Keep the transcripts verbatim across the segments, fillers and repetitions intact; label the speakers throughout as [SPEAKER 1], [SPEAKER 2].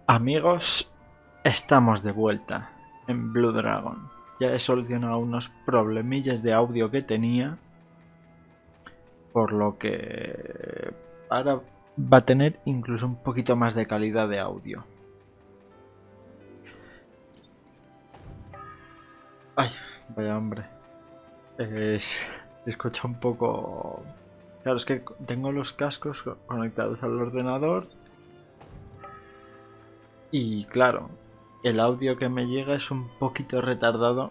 [SPEAKER 1] Amigos, estamos de vuelta en Blue Dragon. Ya he solucionado unos problemillas de audio que tenía, por lo que ahora va a tener incluso un poquito más de calidad de audio. Ay, vaya hombre. Es, se escucha un poco... Claro, es que tengo los cascos conectados al ordenador y claro, el audio que me llega es un poquito retardado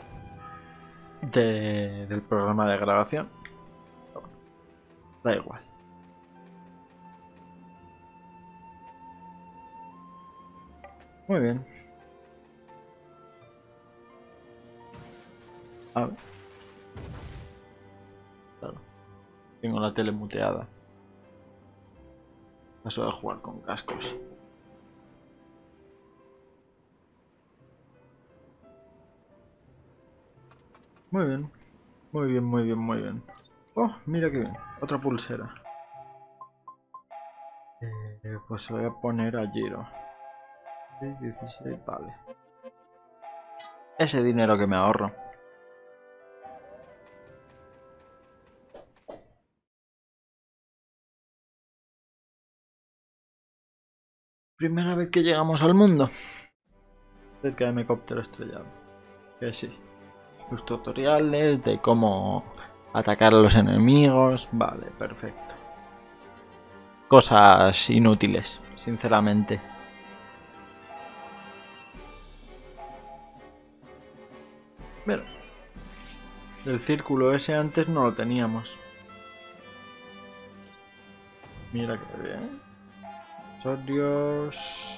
[SPEAKER 1] de, del programa de grabación. Pero bueno, da igual. Muy bien. A ver. Claro. Tengo la tele muteada. Paso de jugar con cascos. Muy bien. Muy bien, muy bien, muy bien. Oh, mira qué bien. Otra pulsera. Eh, pues voy a poner a Giro. dieciséis, vale. Ese dinero que me ahorro. Primera vez que llegamos al mundo. Cerca de mi helicóptero estrellado. Que sí. Los tutoriales de cómo atacar a los enemigos. Vale, perfecto. Cosas inútiles, sinceramente. Mira. El círculo ese antes no lo teníamos. Mira que bien. Sorios.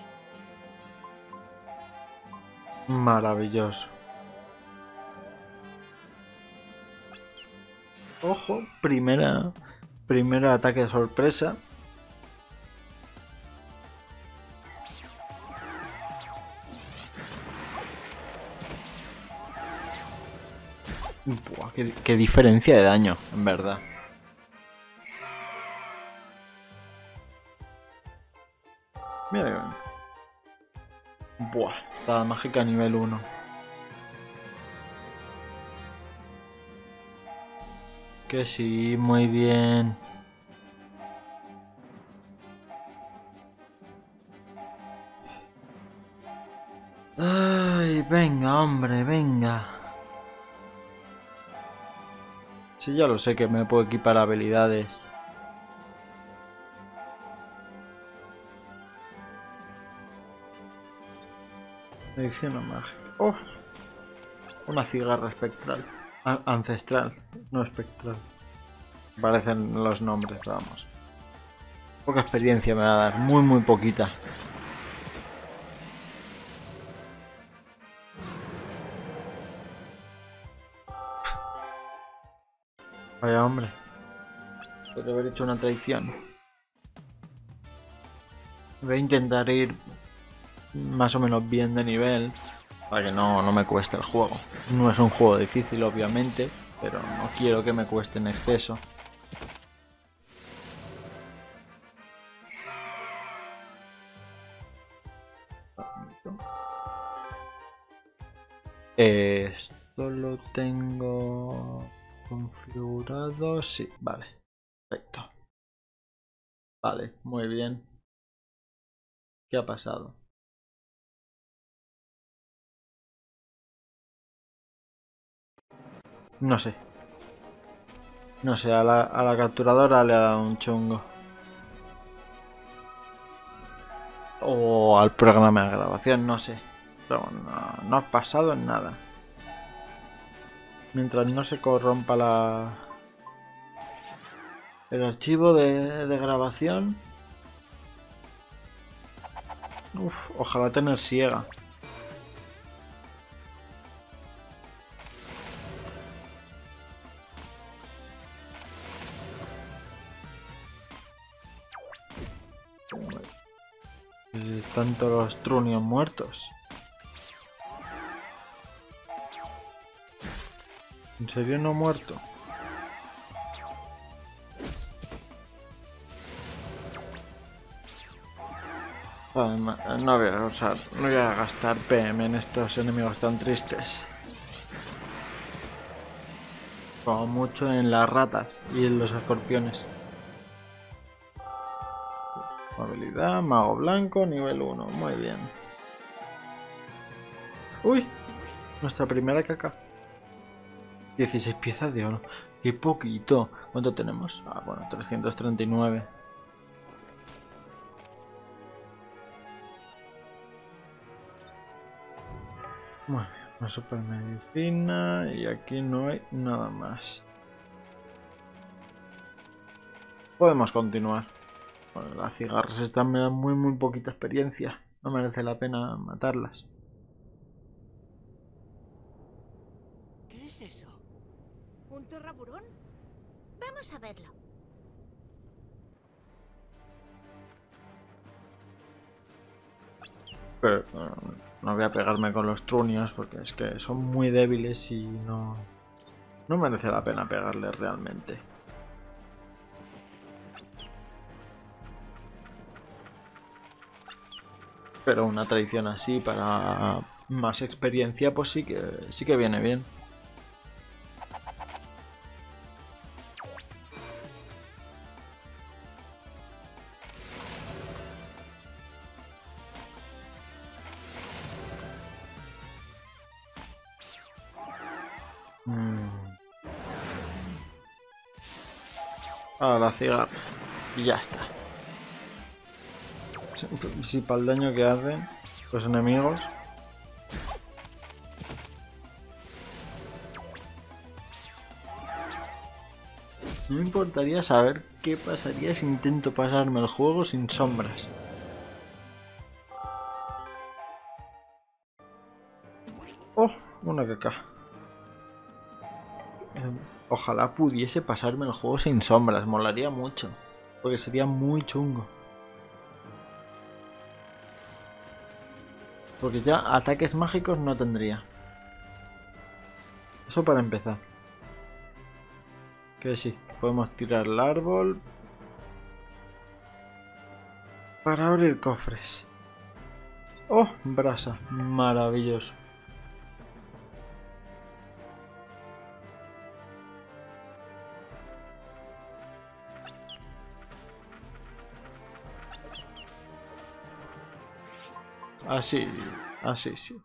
[SPEAKER 1] Maravilloso. Ojo, primera, primer ataque de sorpresa. Buah, qué, qué diferencia de daño, en verdad. Mira que bien. Buah, espada mágica nivel uno. Que sí, muy bien. Ay, venga, hombre, venga. Sí, ya lo sé que me puedo equipar habilidades. Medicina mágica. Oh, una cigarra espectral. A ancestral, no espectral. Parecen los nombres, vamos. Poca experiencia me va a dar, muy muy poquita. Vaya hombre. Podría haber hecho una traición. Voy a intentar ir más o menos bien de nivel para que no, no me cueste el juego. No es un juego difícil, obviamente, pero no quiero que me cueste en exceso. Esto lo tengo configurado. Sí, vale. Perfecto. Vale, muy bien. ¿Qué ha pasado? No sé. No sé, a la, a la capturadora le ha dado un chungo. O al programa de grabación, no sé. Pero no, no ha pasado nada. Mientras no se corrompa la... el archivo de, de grabación. Uf, ojalá tener ciega. Están todos los trunios muertos. ¿En serio no ha muerto? Además, no voy a usar, no voy a gastar P M en estos enemigos tan tristes. Como mucho en las ratas y en los escorpiones. Habilidad, mago blanco, nivel uno. Muy bien. ¡Uy! Nuestra primera caca. dieciséis piezas de oro. ¡Qué poquito! ¿Cuánto tenemos? Ah, bueno, trescientos treinta y nueve. Muy bien, una super medicina y aquí no hay nada más. Podemos continuar. Bueno, las cigarras están me dan muy muy poquita experiencia. No merece la pena matarlas.
[SPEAKER 2] ¿Qué es eso? ¿Un terraburón? Vamos a verlo.
[SPEAKER 1] Pero no, no voy a pegarme con los trunios porque es que son muy débiles y no, no merece la pena pegarles realmente. Pero una tradición así para más experiencia pues sí que sí que viene bien. Mm. A la cigarra. Y ya está. Si, si para el daño que hacen los enemigos. No me importaría saber qué pasaría si intento pasarme el juego sin sombras. Oh, una caca. Ojalá pudiese pasarme el juego sin sombras, molaría mucho. Porque sería muy chungo. Porque ya ataques mágicos no tendría. Eso para empezar. Que sí, podemos tirar el árbol. Para abrir cofres. Oh, brasa. Maravilloso. Así, así, sí.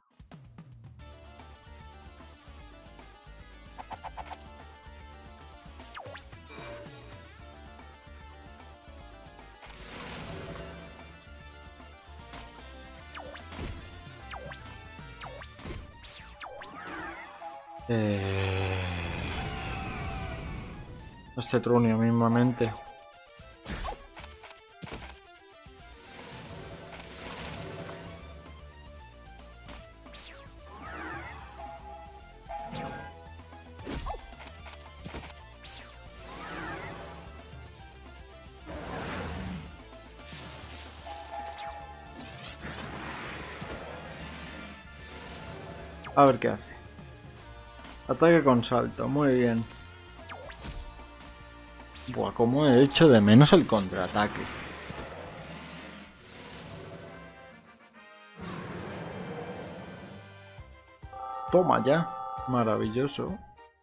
[SPEAKER 1] Eh... Este trunio mismamente. A ver qué hace. Ataque con salto, muy bien. Buah, cómo he hecho de menos el contraataque. Toma ya. Maravilloso.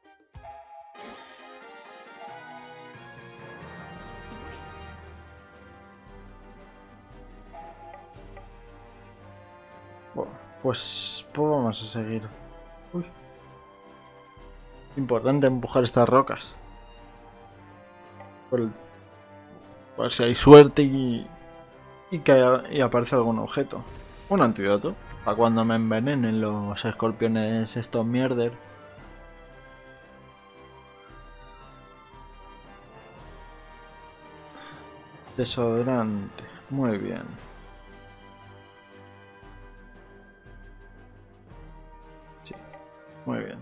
[SPEAKER 1] Bueno, pues, pues vamos a seguir. Uy. Importante empujar estas rocas. Por, el, por si hay suerte y, y que haya, y aparece algún objeto. Un antídoto. Para cuando me envenenen los escorpiones estos mierder. Desodorante. Muy bien. Sí. Muy bien.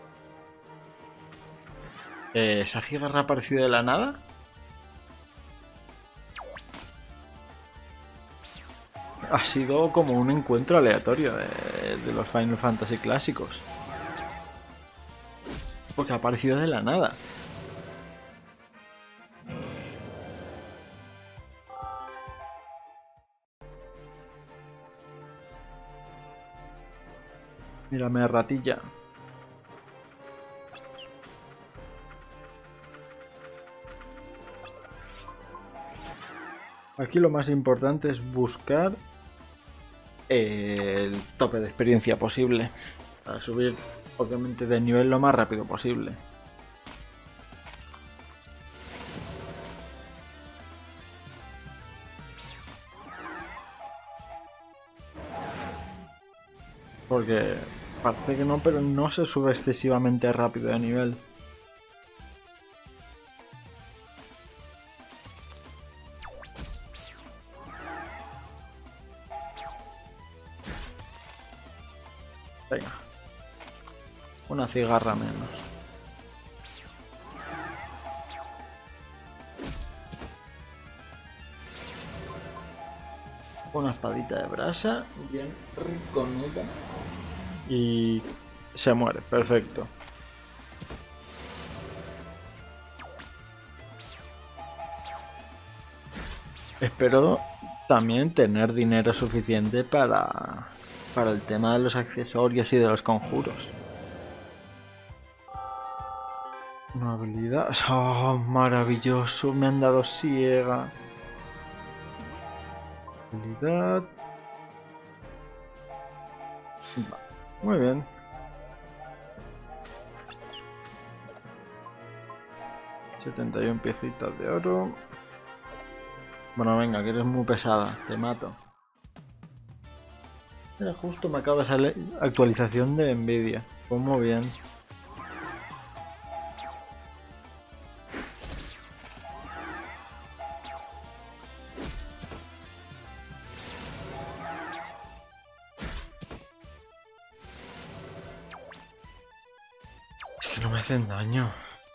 [SPEAKER 1] Eh, ¿Esa cigarra ha aparecido de la nada? Ha sido como un encuentro aleatorio de, de los Final Fantasy clásicos. Porque ha aparecido de la nada. Mírame, ratilla. Aquí lo más importante es buscar el tope de experiencia posible. Para subir, obviamente, de nivel lo más rápido posible. Porque parece que no, pero no se sube excesivamente rápido de nivel. Venga. Una cigarra menos. Una espadita de brasa, bien riconuda. Y se muere, perfecto. Espero también tener dinero suficiente para, para el tema de los accesorios y de los conjuros. Una habilidad... ¡Oh, maravilloso! Me han dado ciega. Habilidad... Muy bien. setenta y una piecitas de oro. Bueno, venga, que eres muy pesada. Te mato. Mira, justo me acaba de salir actualización de Nvidia. Pues muy bien. Es que no me hacen daño.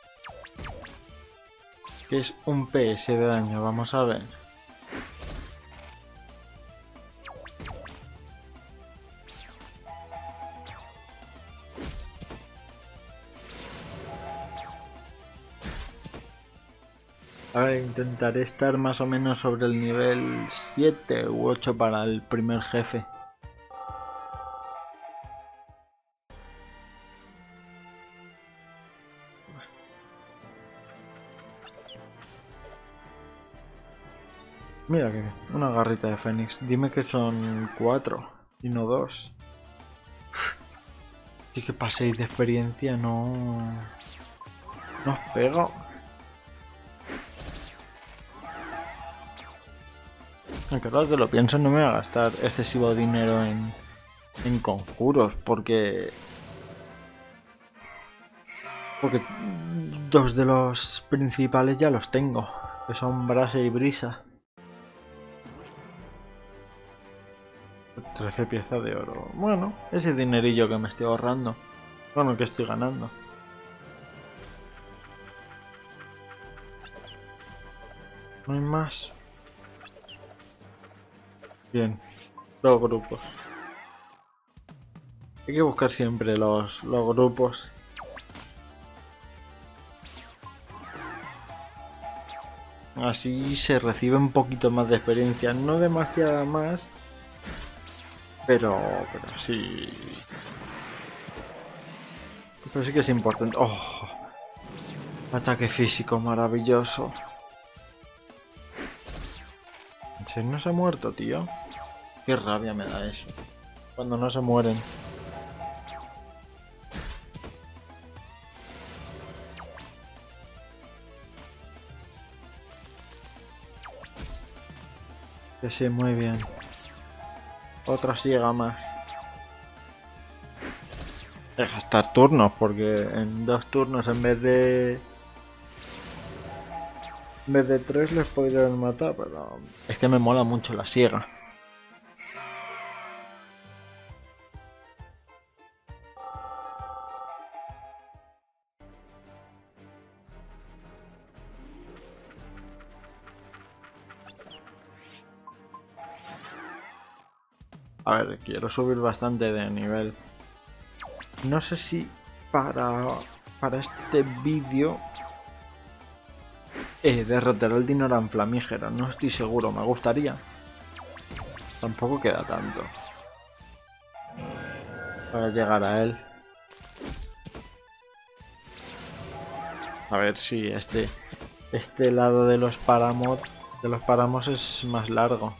[SPEAKER 1] Que es un P S de daño, vamos a ver. A ver, intentaré estar más o menos sobre el nivel siete u ocho para el primer jefe. Mira que una garrita de Fénix. Dime que son cuatro y no dos. Si que paséis de experiencia no... No os pego. Aunque ahora que lo pienso no me voy a gastar excesivo dinero en, en conjuros porque... Porque dos de los principales ya los tengo. Que son Brasa y Brisa. trece piezas de oro. Bueno, ese dinerillo que me estoy ahorrando. Bueno, que estoy ganando. No hay más. Bien. Los grupos. Hay que buscar siempre los, los grupos. Así se recibe un poquito más de experiencia. No demasiada más. Pero, pero sí... Pero sí que es importante. ¡Oh! Ataque físico maravilloso. ¿En serio no se ha muerto, tío? Qué rabia me da eso. Cuando no se mueren. Que sí, muy bien. Otra ciega más. De gastar turnos, porque en dos turnos en vez de... En vez de tres les podrían matar, pero... Es que me mola mucho la ciega. A ver, quiero subir bastante de nivel. No sé si para, para este vídeo eh, derrotar al Dinoran Flamígero. No estoy seguro, me gustaría. Tampoco queda tanto. para llegar a él. A ver si este este lado de los páramos de los páramos es más largo.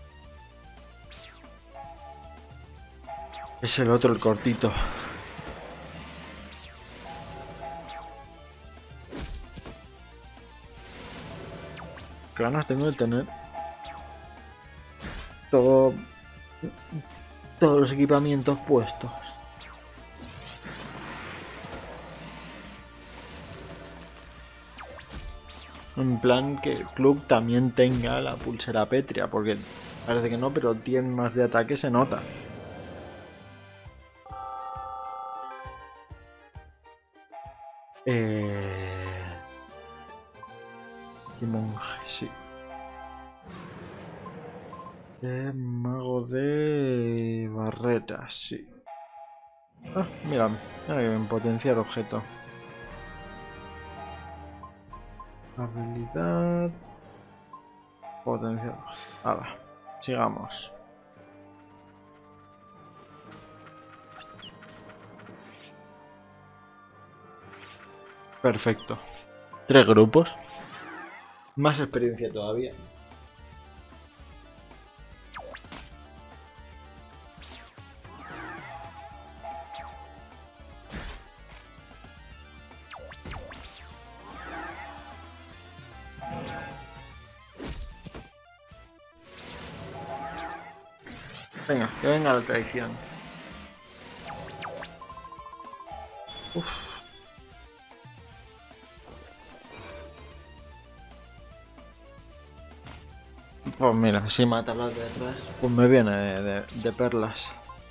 [SPEAKER 1] Es el otro, el cortito. Ganas tengo de tener todo todos los equipamientos puestos. En plan que el club también tenga la pulsera pétrea, porque parece que no, pero diez más de ataque se nota. Eh... Y monje, sí. Eh, mago de barreras, sí. Ah, mira, mira que bien, potenciar objeto. Habilidad. Potenciar objeto. Ahora, sigamos. Perfecto. Tres grupos. Más experiencia todavía. Venga, que venga la traición. Uf. Pues mira, si mata a las de atrás, pues me viene de, de, de perlas.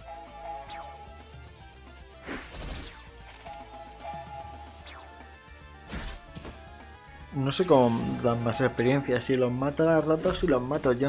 [SPEAKER 1] No sé cómo dan más experiencia, si los mata las ratas o si los mato yo.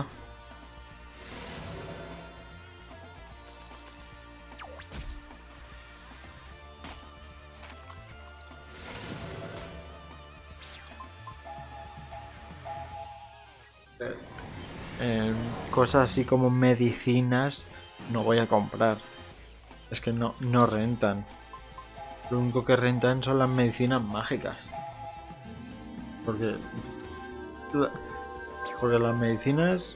[SPEAKER 1] Eh, cosas así como medicinas no voy a comprar. Es que no, no rentan. Lo único que rentan son las medicinas mágicas. Porque... Porque las medicinas...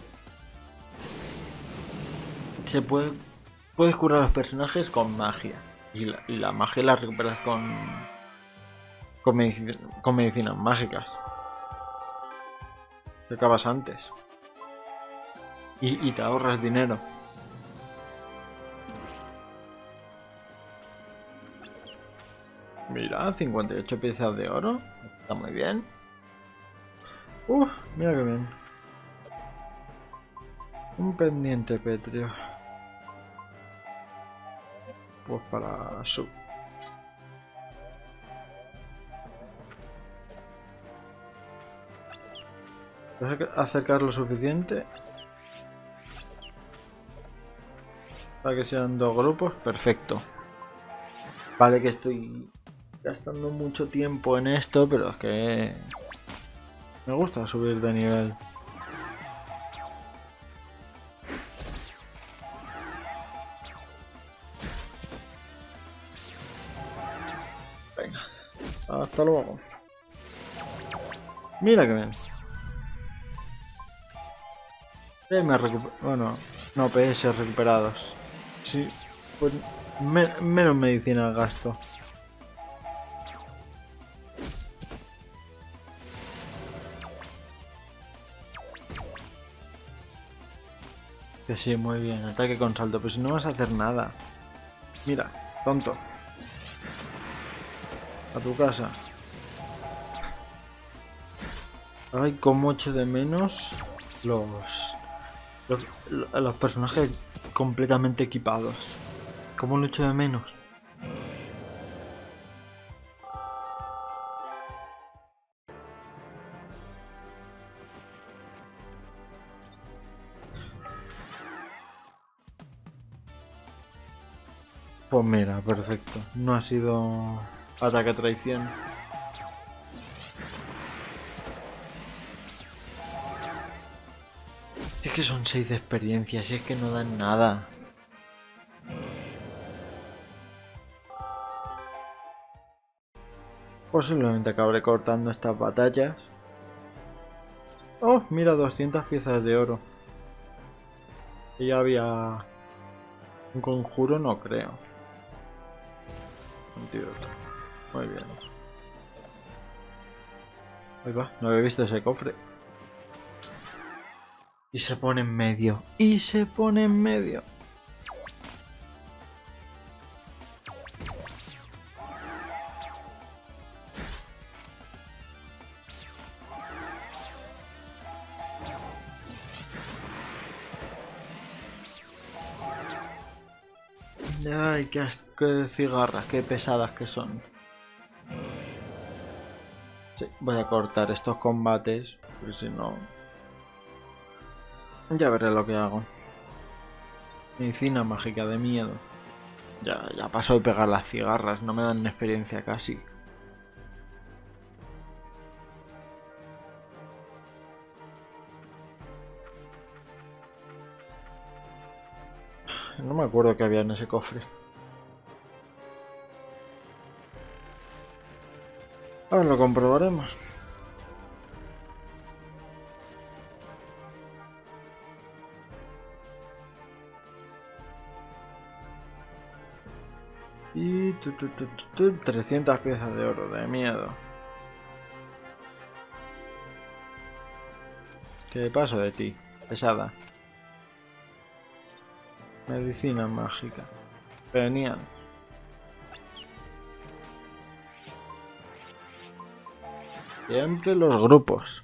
[SPEAKER 1] Se puede... Puedes curar a los personajes con magia. Y la, y la magia la recuperas con... Con, medici con medicinas mágicas. Te acabas antes. Y, y te ahorras dinero. Mira, cincuenta y ocho piezas de oro. Está muy bien. Uf, mira que bien. Un pendiente pétreo. Pues para su... ¿Vas a acercar lo suficiente? Para que sean dos grupos, perfecto. Vale que estoy gastando mucho tiempo en esto, pero es que me gusta subir de nivel. Venga, hasta luego. Mira que bien. Eh, me recuper... Bueno, no, P S recuperados. Sí, pues me menos medicina gasto. Que sí, muy bien, ataque con salto, pero si no vas a hacer nada. Mira, tonto. A tu casa. Ay, cómo echo de menos los... Los, los personajes completamente equipados. ¿Cómo lo echo de menos? Pues mira, perfecto. No ha sido ataque a traición. Si es que son seis de experiencia, si es que no dan nada. Posiblemente acabaré cortando estas batallas. Oh, mira, doscientas piezas de oro. Y ya había un conjuro, no creo. Antídoto. Muy bien. Ahí va, no había visto ese cofre. Y se pone en medio. Y se pone en medio. Ay, qué asco de cigarras, qué pesadas que son. Sí, voy a cortar estos combates, porque si no... Ya veré lo que hago. Medicina mágica de miedo. Ya, ya paso de pegar las cigarras, no me dan experiencia casi. No me acuerdo qué había en ese cofre. Ahora lo comprobaremos. Y tu, tu, tu, tu, tu, trescientas piezas de oro, de miedo. ¿Qué paso de ti? Pesada. Medicina mágica. Genial. Siempre los grupos.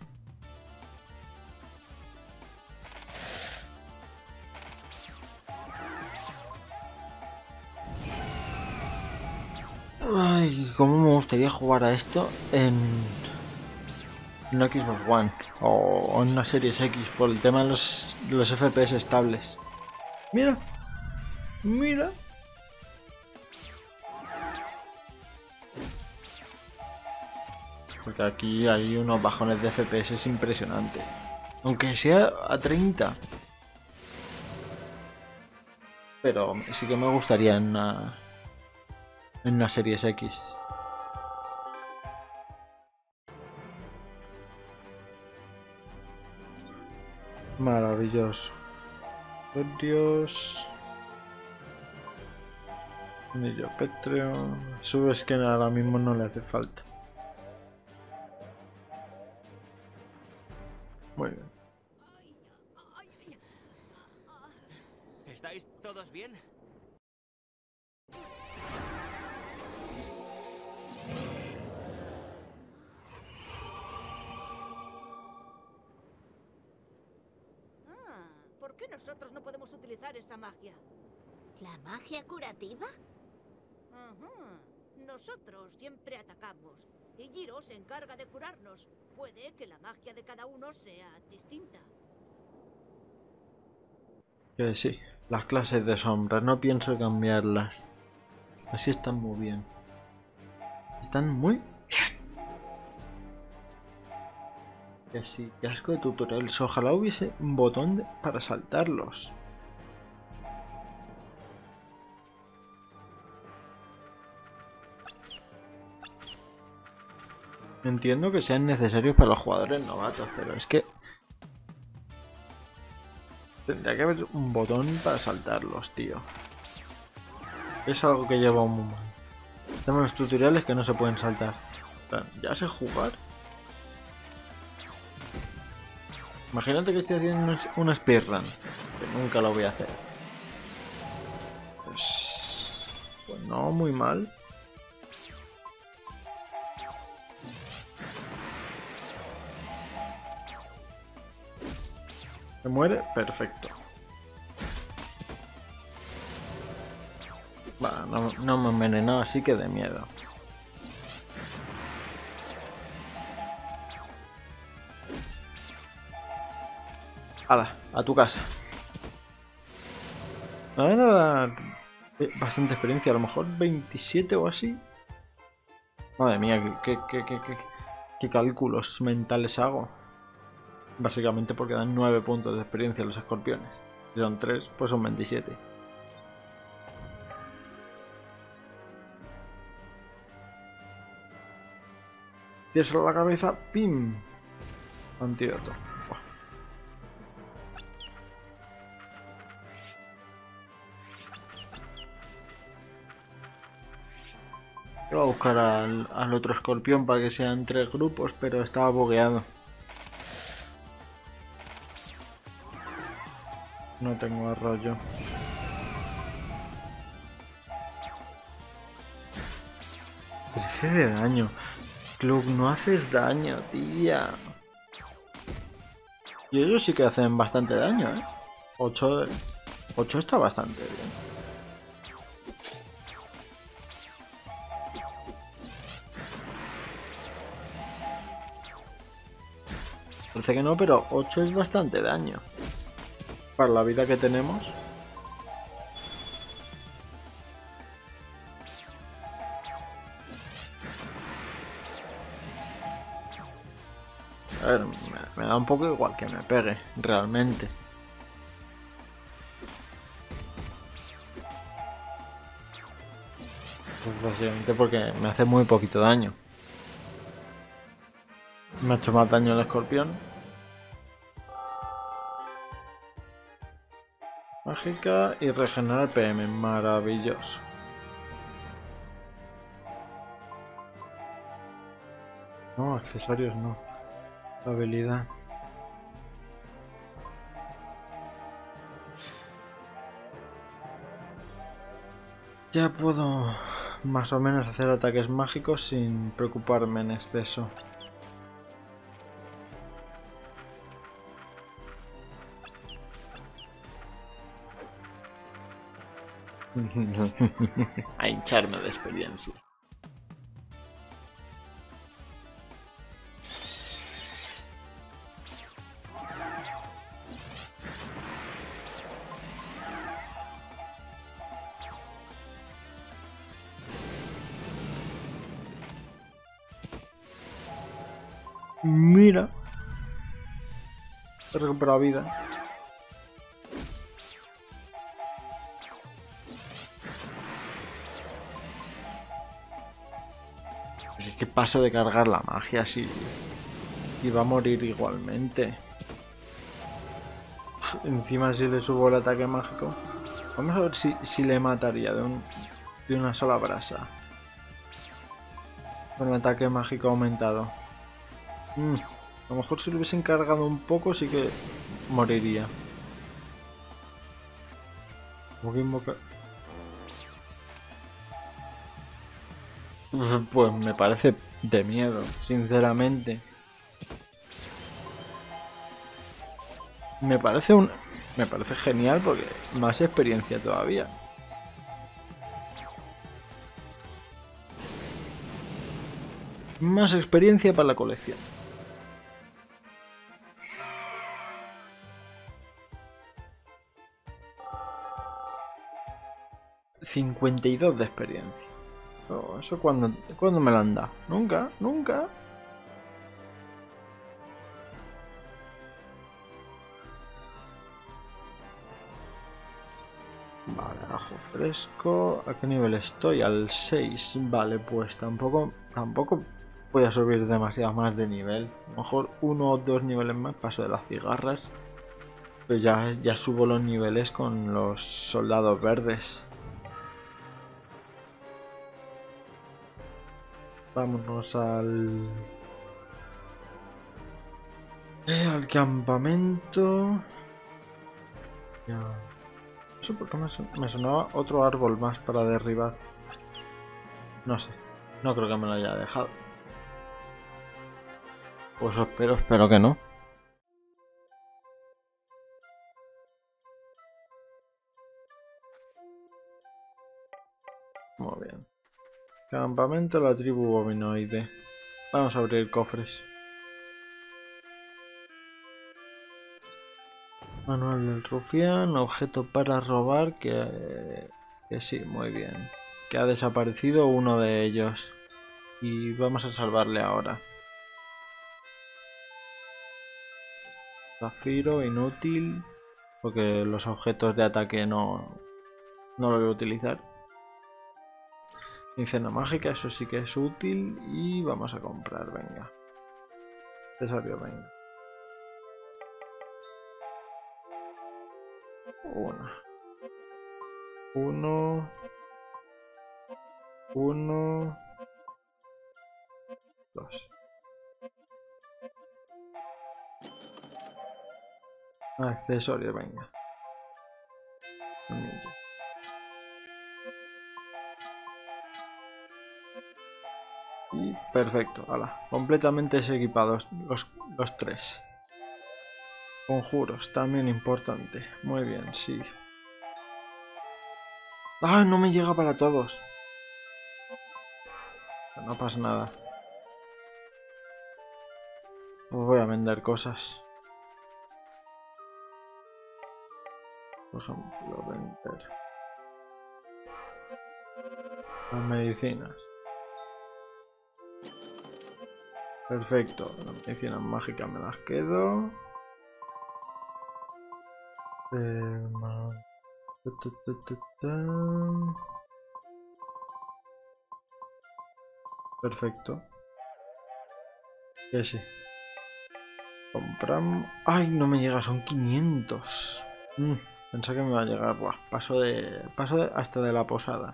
[SPEAKER 1] Ay, cómo me gustaría jugar a esto en una Xbox One o en una Series X por el tema de los, de los F P S estables. Mira, mira. Porque aquí hay unos bajones de F P S impresionantes. Aunque sea a treinta. Pero sí que me gustaría en una, en una Series X. Maravilloso. Por Dios. Anillo pétreo. Subes que ahora mismo no le hace falta. Muy bien.
[SPEAKER 3] ¿Estáis todos bien?
[SPEAKER 2] Ah, ¿por qué nosotros no podemos utilizar esa magia?
[SPEAKER 4] ¿La magia curativa?
[SPEAKER 2] Ajá. Nosotros siempre atacamos y Giro se encarga de curarnos. Puede que la magia de cada uno sea distinta.
[SPEAKER 1] Que sí, las clases de sombras, no pienso cambiarlas. Así están muy bien. Están muy bien. Que sí, qué asco de tutoriales. Ojalá hubiese un botón de- para saltarlos. Entiendo que sean necesarios para los jugadores novatos, pero es que tendría que haber un botón para saltarlos, tío. Es algo que lleva muy mal. Tenemos los tutoriales que no se pueden saltar. Ya sé jugar. Imagínate que estoy haciendo una speedrun, que nunca lo voy a hacer. Pues, pues no, muy mal. ¿Se muere? Perfecto. Va, no, no me he envenenado, así que de miedo. Hala, a tu casa. Nada, nada. Bastante experiencia, a lo mejor veintisiete o así. Madre mía, qué, qué, qué, qué, qué cálculos mentales hago. Básicamente porque dan nueve puntos de experiencia los escorpiones. Si son tres, pues son veintisiete. tirárselo a la cabeza, ¡pim! Antídoto. Buah. Iba a buscar al, al otro escorpión para que sean tres grupos, pero estaba bugueado. No tengo arroyo. trece de daño. Club, no haces daño, tía. Y ellos sí que hacen bastante daño, ¿eh? ocho, ocho está bastante bien. Parece que no, pero ocho es bastante daño. Para la vida que tenemos. A ver, me, me da un poco igual que me pegue, realmente. Pues básicamente porque me hace muy poquito daño. Me ha hecho más daño el escorpión. Mágica y regenerar P M, maravilloso. No, accesorios no. Habilidad. Ya puedo más o menos hacer ataques mágicos sin preocuparme en exceso. A hincharme de experiencia. Mira, he recuperado vida. Pues es que paso de cargar la magia si y va a morir igualmente. Encima si le subo el ataque mágico. Vamos a ver si, si le mataría de, un, de una sola brasa. Con el ataque mágico aumentado. Mm, a lo mejor si lo hubiesen cargado un poco sí que moriría. Como que invoca... Pues me parece de miedo, sinceramente. Me parece un... Me parece genial porque más experiencia todavía. Más experiencia para la colección. cincuenta y dos de experiencia. Oh, ¿eso cuándo, cuándo me lo han dado? Nunca, nunca. Vale, ajo fresco. ¿A qué nivel estoy? Al seis. Vale, pues tampoco, tampoco voy a subir demasiado más de nivel. A lo mejor uno o dos niveles más paso de las cigarras. Pero ya, ya subo los niveles con los soldados verdes. Vámonos al... Eh, al campamento. Ya. No sé por qué me, son... me sonaba otro árbol más para derribar. No sé. No creo que me lo haya dejado. Pues espero, espero que no. Muy bien. Campamento de la tribu bovinoide. Vamos a abrir cofres. Manual del rufián, objeto para robar, que, que sí, muy bien. Que ha desaparecido uno de ellos. Y vamos a salvarle ahora. Zafiro, inútil. Porque los objetos de ataque no, no lo voy a utilizar. Cena mágica, eso sí que es útil. Y vamos a comprar, venga. Accesorio, venga. Una. Uno. Uno. Dos. Accesorio, venga. Anillo. Y perfecto, ala, completamente equipados los, los tres. Conjuros, también importante. Muy bien, sí. ¡Ah! No me llega para todos. No pasa nada. Os voy a vender cosas. Por ejemplo, vender las medicinas. Perfecto, las medicinas mágicas me las quedo. Eh, ta, ta, ta, ta. Perfecto. Que sí. Compramos. ¡Ay! No me llega, son quinientos. Mm, pensaba que me iba a llegar. Buah, paso de. Paso de, hasta de la posada.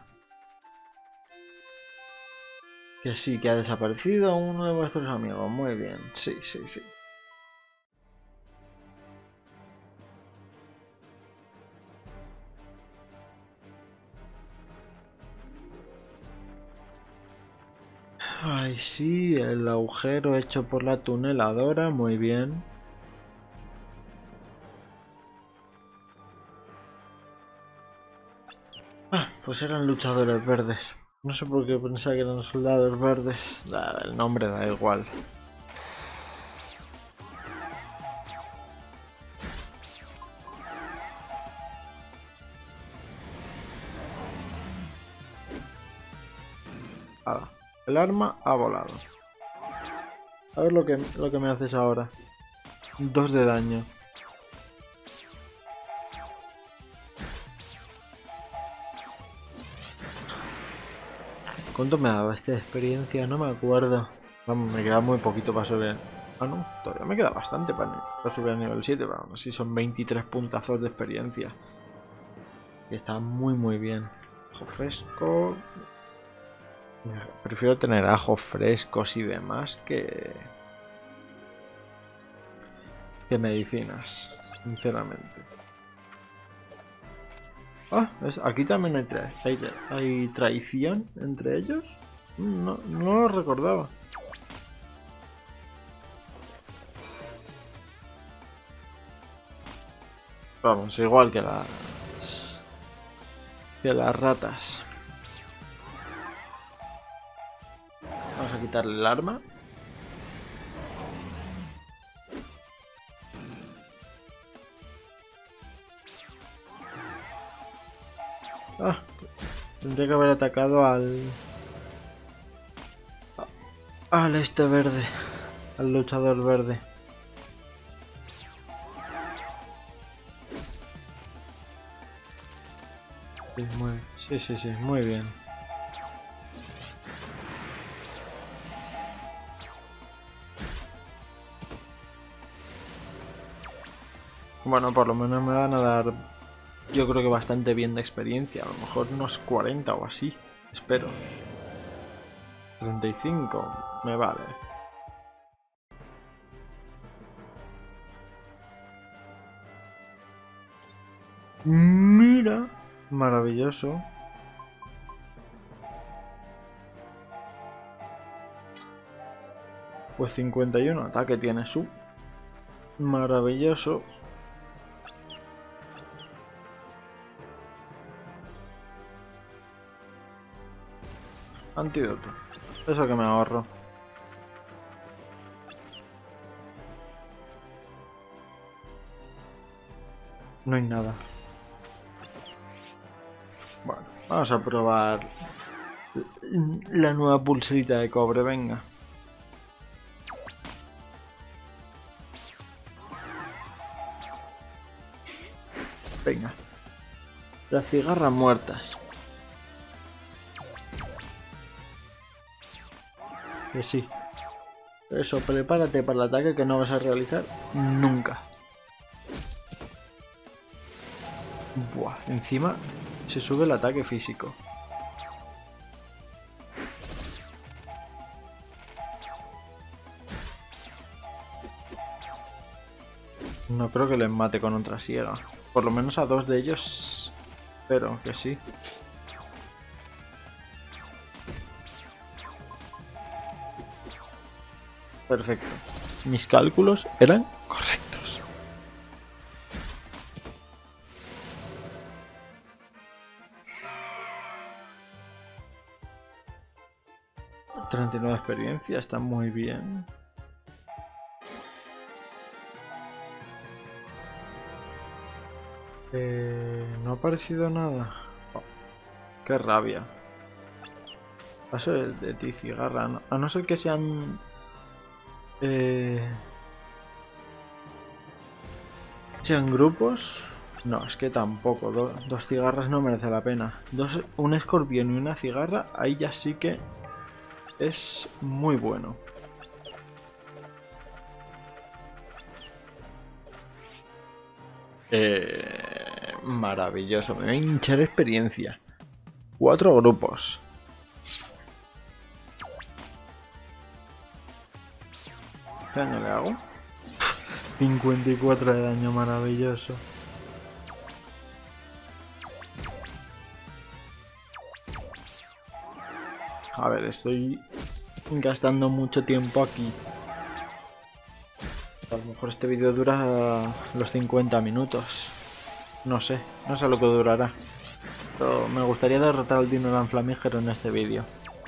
[SPEAKER 1] Que sí, que ha desaparecido uno de vuestros amigos. Muy bien. Sí, sí, sí. Ay, sí, el agujero hecho por la tuneladora. Muy bien. Ah, pues eran luchadores verdes. No sé por qué pensaba que eran soldados verdes. Ah, el nombre da igual. Ah, el arma ha volado. A ver lo que, lo que me haces ahora. Dos de daño. ¿Cuánto me daba esta experiencia? No me acuerdo. Vamos, me queda muy poquito para subir. Ah, no, todavía me queda bastante para, para subir a nivel siete. Pero aún así son veintitrés puntazos de experiencia. Que está muy, muy bien. Ajo fresco. Prefiero tener ajos frescos y demás que. que medicinas, sinceramente. Ah, es, aquí también hay, tra hay, hay traición entre ellos. No, no lo recordaba. Vamos, igual que las que las ratas. Vamos a quitarle el arma. Ah, tendría que haber atacado al... al este verde, al luchador verde. Sí, muy... sí, sí, sí, muy bien. Bueno, por lo menos me van a dar, yo creo que bastante bien de experiencia. A lo mejor unos cuarenta o así. Espero. treinta y cinco. Me vale. Mira. Maravilloso. Pues cincuenta y uno ataque tiene su. Maravilloso. Antídoto. Eso que me ahorro. No hay nada. Bueno, vamos a probar la nueva pulserita de cobre, venga. Venga. Las cigarras muertas. que sí. Eso, prepárate para el ataque que no vas a realizar nunca. Buah, encima se sube el ataque físico. No creo que les mate con otra siega. Por lo menos a dos de ellos, pero que sí. Perfecto. Mis cálculos eran correctos. treinta y nueve experiencia, está muy bien. Eh, no ha aparecido nada. Oh, qué rabia. Paso de, de ti, cigarra. No, a no ser que sean... Eh, sean grupos. No, es que tampoco. Do, dos cigarras no merece la pena. Dos, un escorpión y una cigarra, ahí ya sí que es muy bueno. Eh, maravilloso. Me voy a hinchar experiencia. Cuatro grupos. ¿Qué daño le hago? cincuenta y cuatro de daño, maravilloso. A ver, estoy gastando mucho tiempo aquí. A lo mejor este vídeo dura los cincuenta minutos. No sé, no sé lo que durará. Pero me gustaría derrotar al Dinoran Flamígero en este vídeo.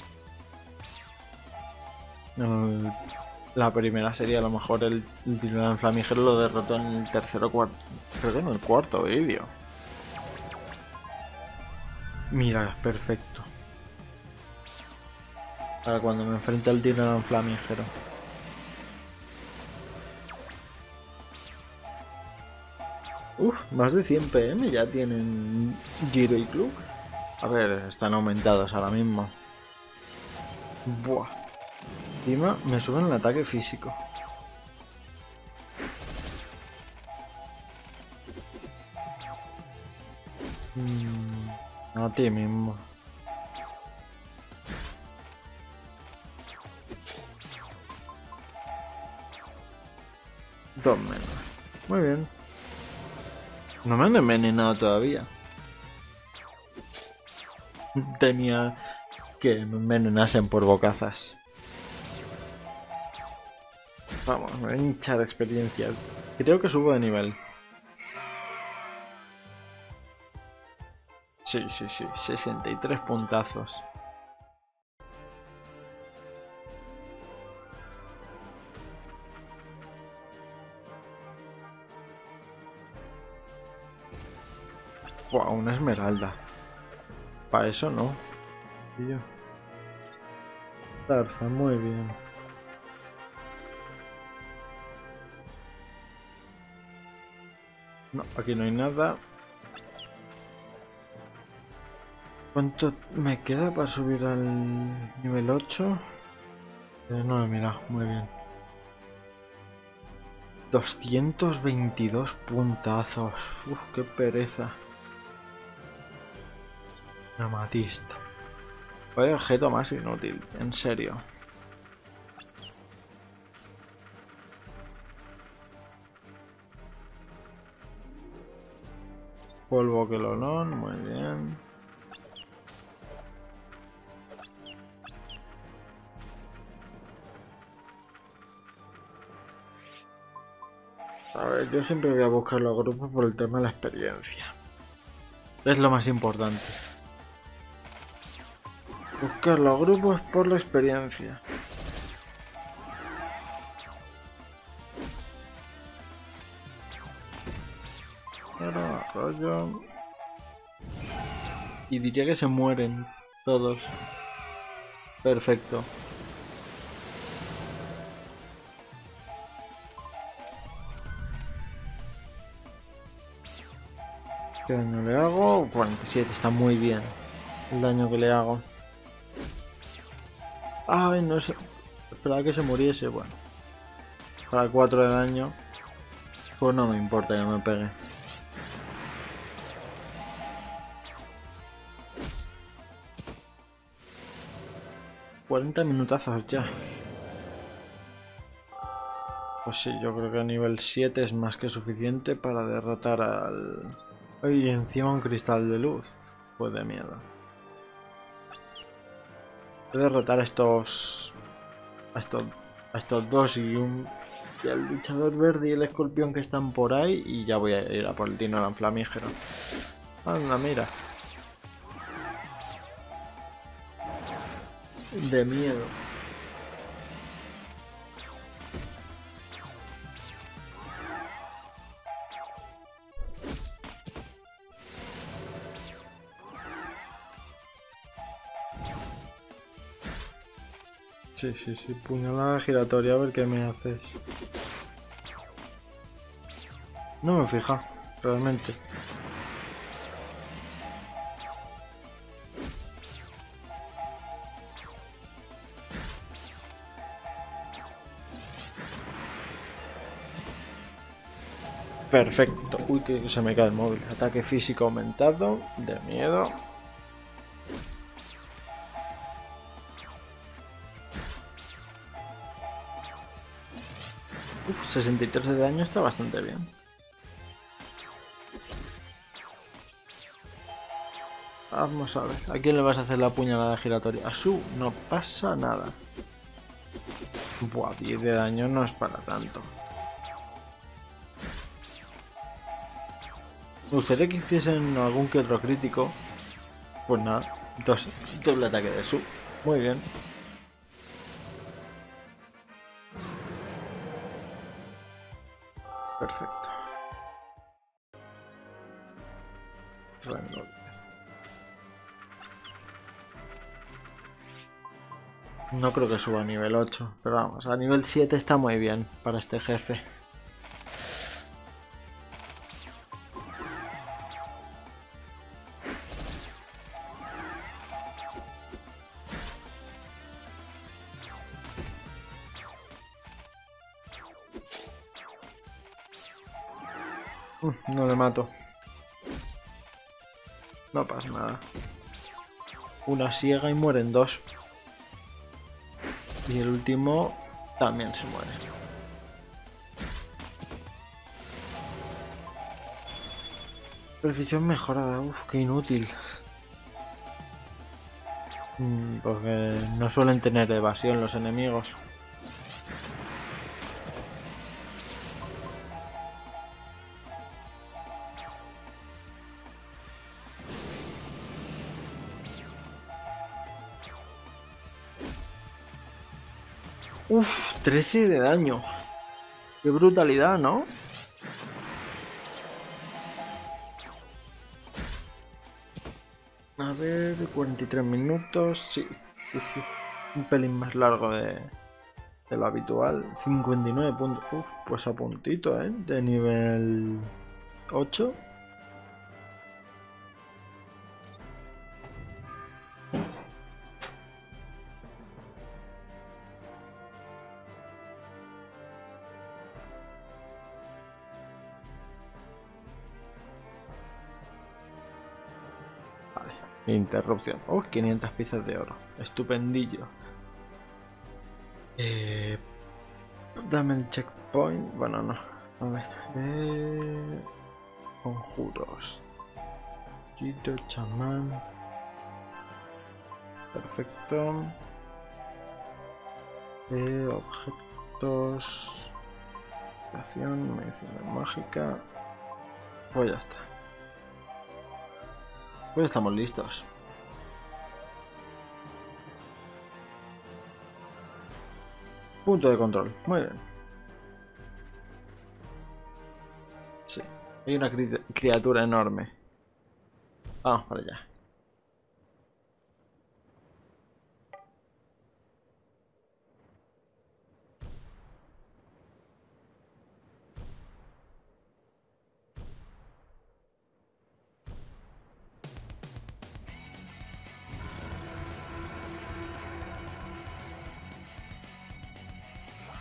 [SPEAKER 1] El... La primera serie, a lo mejor el, el Dinoran Flamígero lo derrotó en el tercero o cuarto. Creo que en el cuarto vídeo. Mira, es perfecto. Para cuando me enfrente al Dinoran Flamígero. Uf, más de cien P M ya tienen Giro y Club. A ver, están aumentados ahora mismo. Buah. Encima me suben el ataque físico. Mm, a ti mismo. Dos menos. Muy bien. No me han envenenado todavía. Tenía que me envenenasen por bocazas. Vamos, me voy a hinchar experiencia. Creo que subo de nivel. Sí, sí, sí. sesenta y tres puntazos. Buah, una esmeralda. Para eso no. Tío. Tarza, muy bien. No, aquí no hay nada. ¿Cuánto me queda para subir al nivel ocho? Eh, no he mirado, muy bien. doscientos veintidós puntazos. Uf, qué pereza. Amatista. Vaya objeto más inútil, en serio. Polvo quelolón, muy bien. A ver, yo siempre voy a buscar los grupos por el tema de la experiencia. Es lo más importante. Buscar los grupos por la experiencia. Ahora, rollo. Y diría que se mueren todos. Perfecto. ¿Qué daño le hago? cuarenta y siete, está muy bien el daño que le hago. Ay, no sé. Esperaba que se muriese, bueno. Para cuatro de daño, pues no me importa que me pegue. cuarenta minutazos ya. Pues sí, yo creo que a nivel siete es más que suficiente para derrotar al... Y encima un cristal de luz. Pues de miedo. Voy a derrotar a estos... A estos, a estos dos y un... Y al luchador verde y el escorpión que están por ahí. Y ya voy a ir a por el Tinolan flamígero. Anda, mira. De miedo. Sí, sí, sí, puñalada giratoria, a ver qué me haces. No me fija, realmente. Perfecto. Uy, que se me cae el móvil. Ataque físico aumentado, de miedo. Uf, sesenta y tres de daño está bastante bien. Vamos a ver, ¿a quién le vas a hacer la puñalada giratoria? A Su, no pasa nada. Buah, diez de daño no es para tanto. Me gustaría que hiciesen algún que otro crítico. Pues nada, dos, doble ataque de Su. Muy bien. Perfecto. Rango. No creo que suba a nivel ocho, pero vamos, a nivel siete está muy bien para este jefe. Uh, no le mato. No pasa nada. Una ciega y mueren dos. Y el último también se muere. Precisión mejorada. Uf, qué inútil. Mm, porque no suelen tener evasión los enemigos. Uf, trece de daño. Qué brutalidad, ¿no? A ver, cuarenta y tres minutos. Sí, sí, sí. Un pelín más largo de, de lo habitual. cincuenta y nueve puntos. Uf, pues a puntito, ¿eh? De nivel ocho. Interrupción. Oh, quinientas piezas de oro. Estupendillo. Eh, dame el checkpoint. Bueno, no. A ver. Eh, conjuros. Gito, chamán. Perfecto. Eh, objetos. Creación. Medicina mágica. Pues ya está. Pues estamos listos. Punto de control. Muy bien. Sí. Hay una cri criatura enorme. Vamos para allá.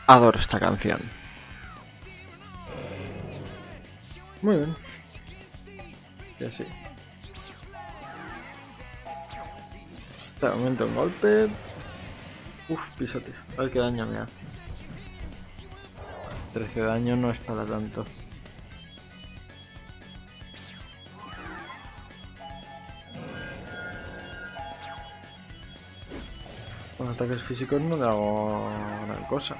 [SPEAKER 1] Adoro esta canción. Muy bien. Y así. Te aumento un golpe. Uf, pisote. A ver qué daño me hace. trece de daño no es para tanto. Con ataques físicos no le hago gran cosa.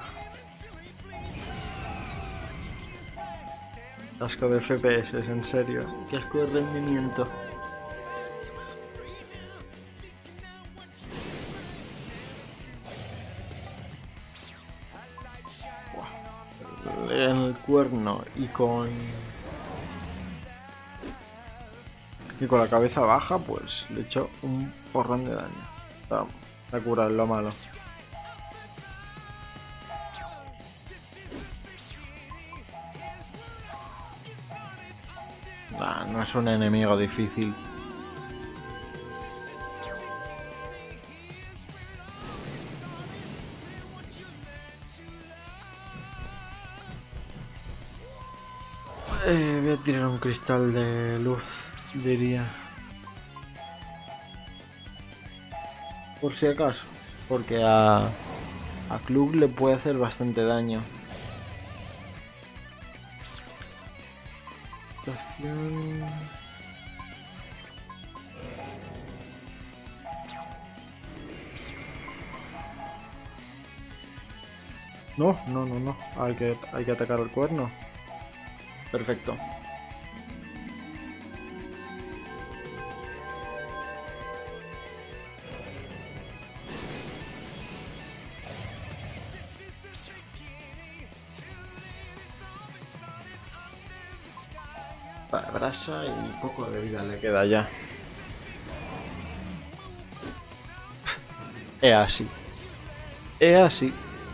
[SPEAKER 1] Asco de F P S, en serio. Qué asco de rendimiento. Buah. En el cuerno y con... Y con la cabeza baja, pues le echo un porrón de daño. Vamos, a curar lo malo. Nah, no es un enemigo difícil. Eh, voy a tirar un cristal de luz, diría. Por si acaso. Porque a... A Klug le puede hacer bastante daño. No, no, no, no. Hay que, hay que atacar el cuerno. Perfecto. Para brasa y poco de vida le queda ya. Es así. Es así.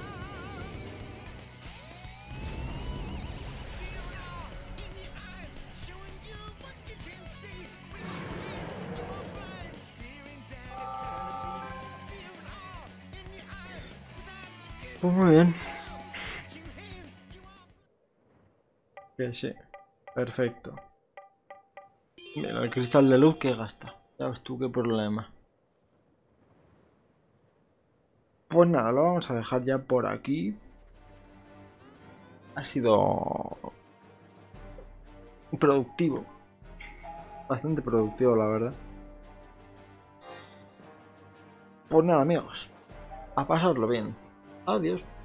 [SPEAKER 1] Pues muy bien. Que sí. Perfecto. Mira, el cristal de luz que gasta. Ya ves tú qué problema. Pues nada, lo vamos a dejar ya por aquí. Ha sido productivo. Bastante productivo, la verdad. Pues nada, amigos. A pasarlo bien. Adiós.